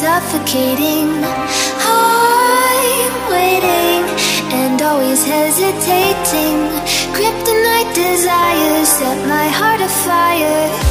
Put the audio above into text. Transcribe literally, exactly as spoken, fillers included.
suffocating. I'm waiting and always hesitating. Kryptonite desires set my heart afire.